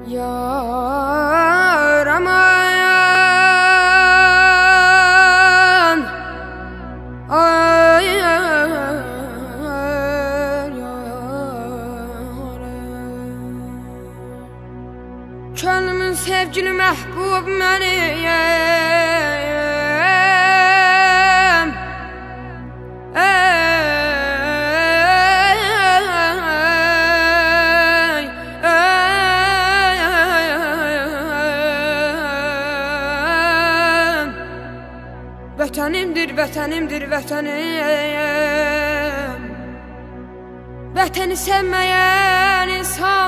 Yar aman, ay yar, könlümün sevgili məhbub məniyəm. Vətənimdir, vətənimdir, vətənim. Vətəni sevməyən insan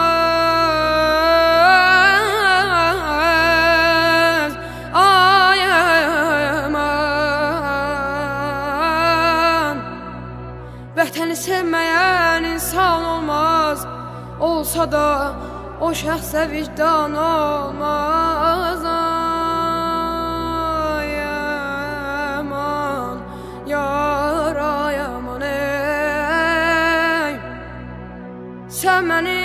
olmaz. Ay aman, vətəni sevməyən insan olmaz. Olsa da o şəxsə vicdan olmaz. Yar ay aman ey, sen beni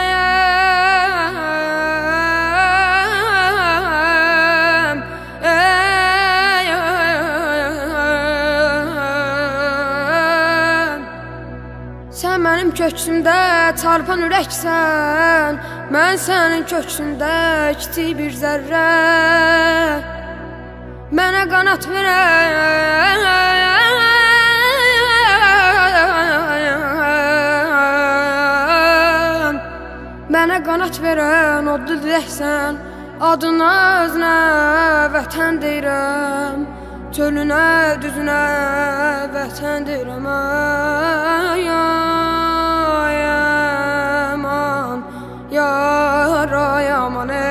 sen benim köksümdə çarpan ürəksən, mən sənin köksündə kiçik bir zərrə. Mənə qanat verən, mənə qanat verən odlu diləksən. Adına özünə vətən deyirəm, çölünə düzünə vətən deyirəm. Ay aman, yar ay aman ey.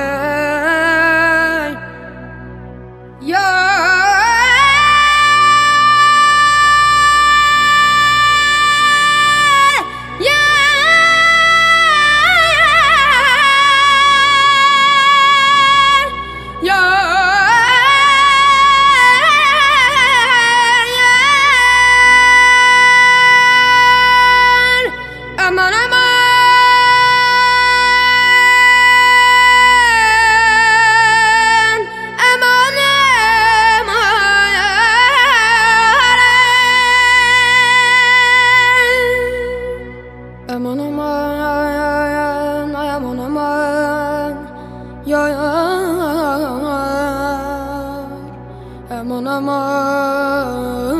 Aman aman, ay aman aman, yar aman aman.